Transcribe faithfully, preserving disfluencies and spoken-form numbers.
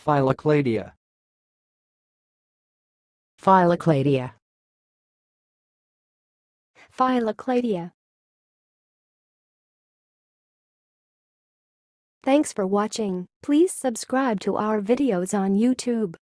phyllocladia, phyllocladia, phyllocladia. Thanks for watching. Please subscribe to our videos on YouTube.